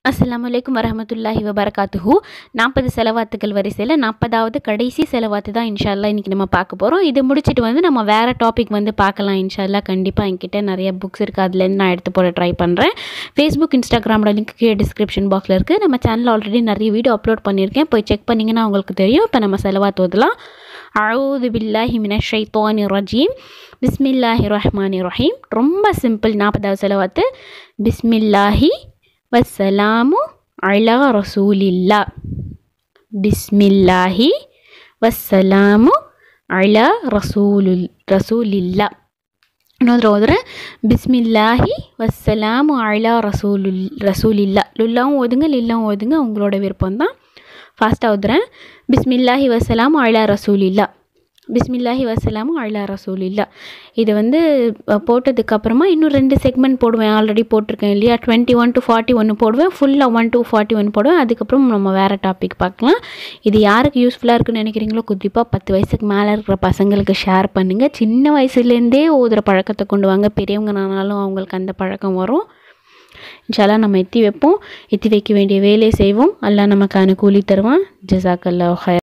அஸ்ஸலாமு அலைக்கும் வரஹமத்துல்லாஹி வபரகாத்துஹு. 40 செலவாத்துக்கள் வரிசையில் 40வது கடைசி செலவாத்து தான் இன்ஷா அல்லாஹ் இன்றைக்கி நம்ம பார்க்க போகிறோம். இது முடிச்சுட்டு நம்ம வேறு டாபிக் பார்க்கலாம் இன்ஷா அல்லாஹ். கண்டிப்பாக என்கிட்ட நிறைய புக்ஸ் இருக்குது, அதுலேருந்து நான் எடுத்து போட ட்ரை பண்ணுறேன். ஃபேஸ்புக், இன்ஸ்டாகிராமோட லிங்க் கீழே டிஸ்கிரிப்ஷன் பாக்ஸில் இருக்குது. நம்ம சேனலில் ஆல்ரெடி நிறைய வீடியோ அப்லோட் பண்ணியிருக்கேன், போய் செக் பண்ணிங்கன்னா உங்களுக்கு தெரியும். இப்போ நம்ம செலவாத்து ஓதலாம். அஊது பில்லாஹி மினஷ் ஷைத்தானிர் ரஜீம். பிஸ்மில்லாஹிர் ரஹ்மானிர் ரஹீம். ரொம்ப சிம்பிள் 40வது செலவாத்து. பிஸ்மில்லாஹி வஸ்ஸலாமு அலா ரசூலில்லா. பிஸ்மில்லாஹி வஸ்ஸலாமு அலா ரசூலில்லா. இன்னொரு ஓதுறேன். பிஸ்மில்லாஹி வஸ்ஸலாமு அலா ரசூலில்லா. லுல்லாவும் ஓதுங்க, லில்லாவும் ஓதுங்க, உங்களோட விருப்பம் தான். ஃபாஸ்ட்டாக ஓதுறேன். பிஸ்மில்லாஹி வஸ்ஸலாமு அலா ரசூலில்லா. பிஸ்மில்லாஹி வஸ்ஸலாமு அலா ரசூலில்லா. இது போட்டதுக்கப்புறமா இன்னும் 2 செக்மெண்ட் போடுவேன். ஆல்ரெடி போட்டிருக்கேன் இல்லையா, 21 to 41 போடுவேன், ஃபுல்லாக 1 to 41 போடுவேன். அதுக்கப்புறம் நம்ம வேறு டாபிக் பார்க்கலாம். இது யாருக்கு யூஸ்ஃபுல்லாக இருக்குன்னு நினைக்கிறீங்களோ கண்டிப்பாக 10 வயசுக்கு மேலே இருக்கிற பசங்களுக்கு ஷேர் பண்ணுங்கள். சின்ன வயசுலேருந்தே ஓதுகிற பழக்கத்தை கொண்டு வாங்க. பெரியவங்கனாலும் அவங்களுக்கு அந்த பழக்கம் வரும். இன்ஷா அல்லாஹ் நம்ம எத்தி வைப்போம். எத்தி வைக்க வேண்டிய வேலையை செய்வோம். அல்லாஹ் நமக்கான கூலி தருவான். ஜஸாக்கல்லாஹு ஹைர்.